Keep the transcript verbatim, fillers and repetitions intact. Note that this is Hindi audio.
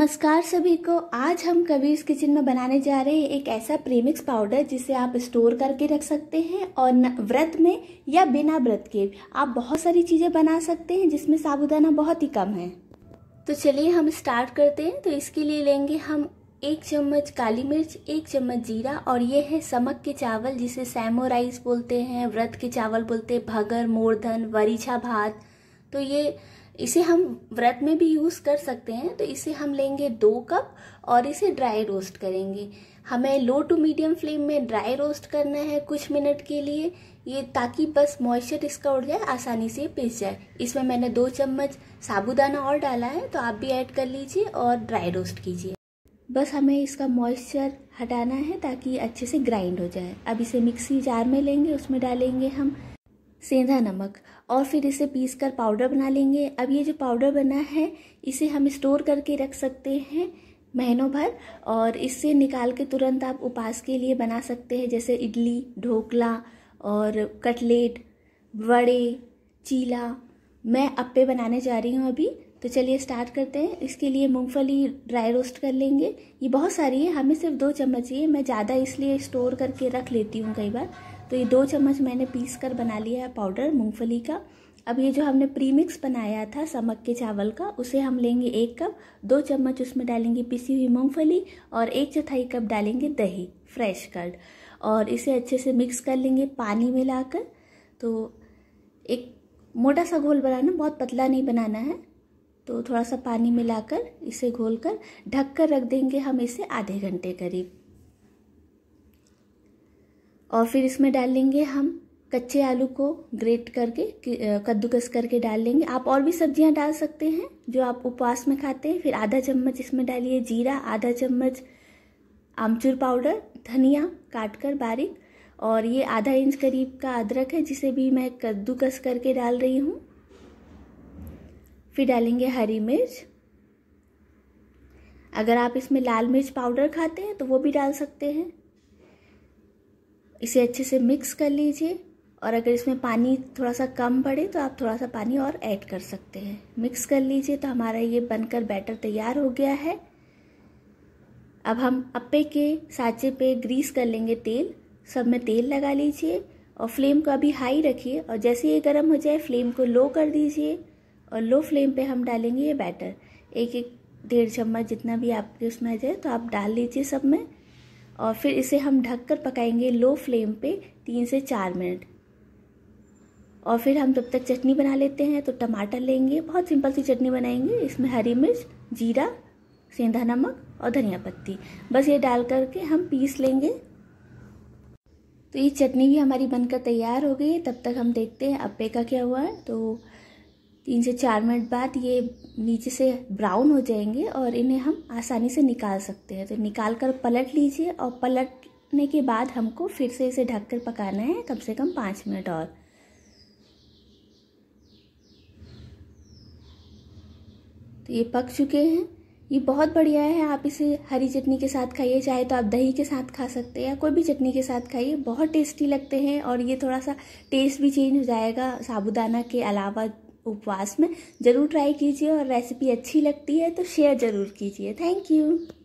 नमस्कार सभी को। आज हम कबीर्स किचन में बनाने जा रहे हैं एक ऐसा प्रीमिक्स पाउडर जिसे आप स्टोर करके रख सकते हैं और व्रत में या बिना व्रत के आप बहुत सारी चीज़ें बना सकते हैं जिसमें साबूदाना बहुत ही कम है। तो चलिए हम स्टार्ट करते हैं। तो इसके लिए लेंगे हम एक चम्मच काली मिर्च, एक चम्मच जीरा और ये है समक के चावल जिसे सैमो राइस बोलते हैं, व्रत के चावल बोलते हैं, भगर, मोरधन, वरीछा भात। तो ये इसे हम व्रत में भी यूज़ कर सकते हैं। तो इसे हम लेंगे दो कप और इसे ड्राई रोस्ट करेंगे। हमें लो टू मीडियम फ्लेम में ड्राई रोस्ट करना है कुछ मिनट के लिए, ये ताकि बस मॉइस्चर इसका उड़ जाए, आसानी से पिस जाए। इसमें मैंने दो चम्मच साबूदाना और डाला है, तो आप भी ऐड कर लीजिए और ड्राई रोस्ट कीजिए। बस हमें इसका मॉइस्चर हटाना है ताकि अच्छे से ग्राइंड हो जाए। अब इसे मिक्सी जार में लेंगे, उसमें डालेंगे हम सेंधा नमक और फिर इसे पीस कर पाउडर बना लेंगे। अब ये जो पाउडर बना है इसे हम स्टोर करके रख सकते हैं महीनों भर, और इससे निकाल के तुरंत आप उपवास के लिए बना सकते हैं, जैसे इडली, ढोकला और कटलेट, वड़े, चीला। मैं अप्पे बनाने जा रही हूँ अभी। तो चलिए स्टार्ट करते हैं। इसके लिए मूंगफली ड्राई रोस्ट कर लेंगे। ये बहुत सारी है, हमें सिर्फ दो चम्मच चाहिए। मैं ज़्यादा इसलिए स्टोर करके रख लेती हूँ कई बार। तो ये दो चम्मच मैंने पीस कर बना लिया है पाउडर मूंगफली का। अब ये जो हमने प्रीमिक्स बनाया था समक के चावल का, उसे हम लेंगे एक कप। दो चम्मच उसमें डालेंगे पिसी हुई मूंगफली और एक चौथाई कप डालेंगे दही, फ्रेश कर्ड, और इसे अच्छे से मिक्स कर लेंगे पानी मिलाकर। तो एक मोटा सा घोल बनाना, बहुत पतला नहीं बनाना है। तो थोड़ा सा पानी मिलाकर इसे घोलकर ढक कर रख देंगे हम इसे आधे घंटे करीब। और फिर इसमें डाल लेंगे हम कच्चे आलू को ग्रेट करके, कद्दूकस करके डाल लेंगे। आप और भी सब्जियां डाल सकते हैं जो आप उपवास में खाते हैं। फिर आधा चम्मच इसमें डालिए जीरा, आधा चम्मच आमचूर पाउडर, धनिया काट कर बारीक, और ये आधा इंच करीब का अदरक है जिसे भी मैं कद्दूकस करके डाल रही हूँ। फिर डालेंगे हरी मिर्च। अगर आप इसमें लाल मिर्च पाउडर खाते हैं तो वो भी डाल सकते हैं। इसे अच्छे से मिक्स कर लीजिए, और अगर इसमें पानी थोड़ा सा कम पड़े तो आप थोड़ा सा पानी और ऐड कर सकते हैं। मिक्स कर लीजिए। तो हमारा ये बनकर बैटर तैयार हो गया है। अब हम अप्पे के साँचे पे ग्रीस कर लेंगे तेल। सब में तेल लगा लीजिए और फ्लेम को अभी हाई रखिए, और जैसे ये गर्म हो जाए फ्लेम को लो कर दीजिए, और लो फ्लेम पे हम डालेंगे ये बैटर। एक एक डेढ़ चम्मच जितना भी आपके उसमें आ जाए तो आप डाल लीजिए सब में, और फिर इसे हम ढककर पकाएंगे लो फ्लेम पे तीन से चार मिनट। और फिर हम तब तक चटनी बना लेते हैं। तो टमाटर लेंगे, बहुत सिंपल सी चटनी बनाएंगे। इसमें हरी मिर्च, जीरा, सेंधा नमक और धनिया पत्ती, बस ये डाल करके हम पीस लेंगे। तो ये चटनी भी हमारी बनकर तैयार हो गई है। तब तक हम देखते हैं अप्पे का क्या हुआ है। तो तीन से चार मिनट बाद ये नीचे से ब्राउन हो जाएंगे और इन्हें हम आसानी से निकाल सकते हैं। तो निकाल कर पलट लीजिए, और पलटने के बाद हमको फिर से इसे ढककर पकाना है कम से कम पाँच मिनट और। तो ये पक चुके हैं। ये बहुत बढ़िया है। आप इसे हरी चटनी के साथ खाइए, चाहे तो आप दही के साथ खा सकते हैं या कोई भी चटनी के साथ खाइए। बहुत टेस्टी लगते हैं, और ये थोड़ा सा टेस्ट भी चेंज हो जाएगा साबूदाना के अलावा। उपवास में ज़रूर ट्राई कीजिए, और रेसिपी अच्छी लगती है तो शेयर ज़रूर कीजिए। Thank you.